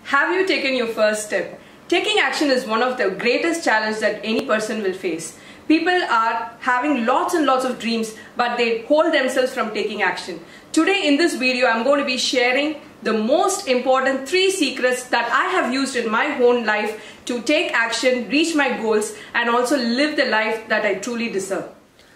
Have you taken your first step? Taking action is one of the greatest challenges that any person will face. People are having lots and lots of dreams, but they hold themselves from taking action. Today in this video, I'm going to be sharing the most important 3 secrets that I have used in my own life to take action, reach my goals, and also live the life that I truly deserve.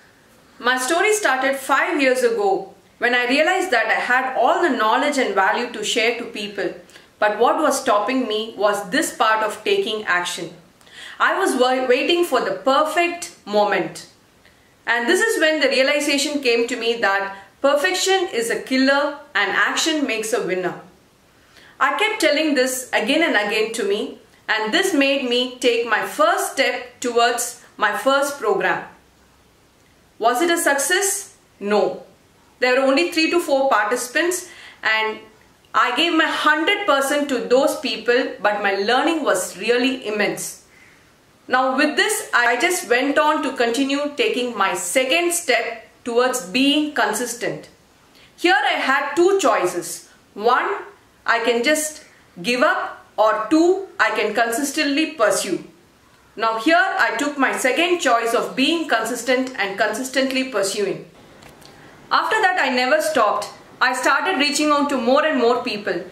My story started 5 years ago when I realized that I had all the knowledge and value to share to people. But what was stopping me was this part of taking action. I was waiting for the perfect moment. And this is when the realization came to me that perfection is a killer and action makes a winner. I kept telling this again and again to me, and this made me take my first step towards my first program. Was it a success? No. There were only 3 to 4 participants, and I gave my 100% to those people, but my learning was really immense. Now with this, I just went on to continue taking my second step towards being consistent. Here I had 2 choices. 1, I can just give up, or 2, I can consistently pursue. Now here I took my second choice of being consistent and consistently pursuing. After that, I never stopped. I started reaching out to more and more people.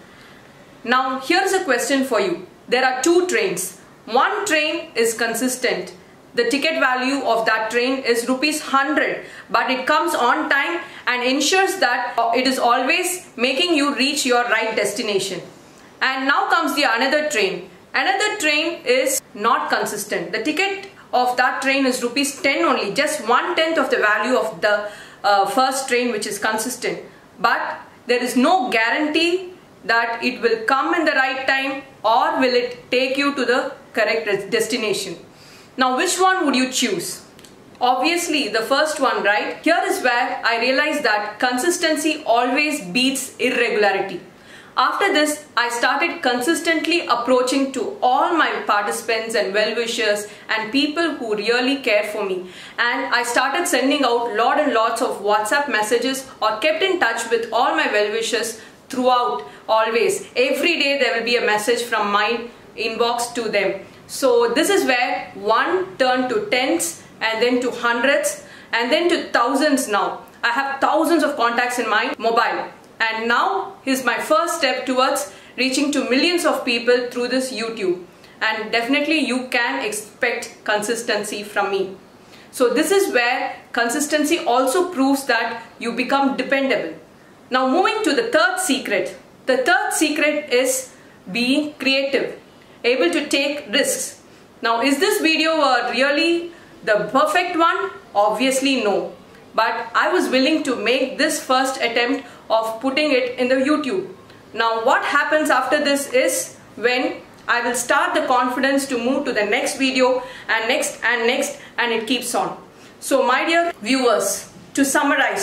Now here's a question for you. There are 2 trains. One train is consistent. The ticket value of that train is ₹100, but it comes on time and ensures that it is always making you reach your right destination. And now comes the another train. Another train is not consistent. The ticket of that train is ₹10 only, just 1/10 of the value of the first train, which is consistent. But there is no guarantee that it will come in the right time or will it take you to the correct destination. Now which one would you choose? Obviously the first one, right? Here is where I realized that consistency always beats irregularity. After this, I started consistently approaching to all my participants and well-wishers and people who really care for me. And I started sending out lots and lots of WhatsApp messages or kept in touch with all my well-wishers throughout, always. Every day there will be a message from my inbox to them. So this is where 1 turned to 10s and then to 100s and then to thousands now. I have thousands of contacts in my mobile. And now is my first step towards reaching to millions of people through this YouTube. And definitely you can expect consistency from me. So this is where consistency also proves that you become dependable. Now moving to the 3rd secret. The 3rd secret is being creative, able to take risks. Now is this video really the perfect one? Obviously no. But I was willing to make this first attempt of putting it in the YouTube. Now what happens after this is when I will start the confidence to move to the next video and next and next, and it keeps on. So my dear viewers, to summarize,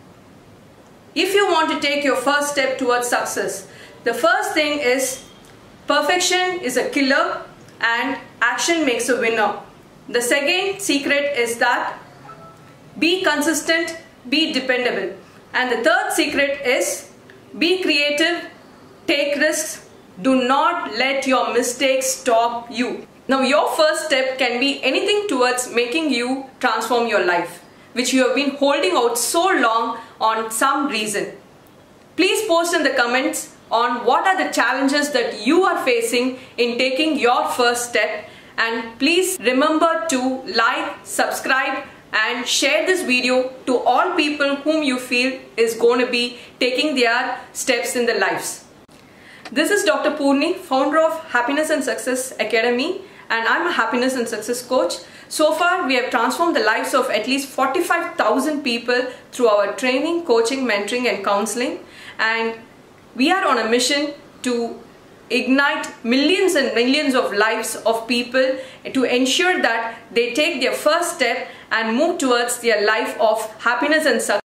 if you want to take your first step towards success, the first thing is perfection is a killer and action makes a winner. The second secret is that be consistent, be dependable. And the 3rd secret is be creative, take risks, do not let your mistakes stop you. Now your first step can be anything towards making you transform your life, which you have been holding out so long on some reason. Please post in the comments on what are the challenges that you are facing in taking your first step, and please remember to like, subscribe and share this video to all people whom you feel is going to be taking their steps in their lives. This is Dr. Purni, founder of Happiness and Success Academy, and I'm a happiness and success coach. So far we have transformed the lives of at least 45,000 people through our training, coaching, mentoring and counseling, and we are on a mission to ignite millions and millions of lives of people to ensure that they take their first step and move towards their life of happiness and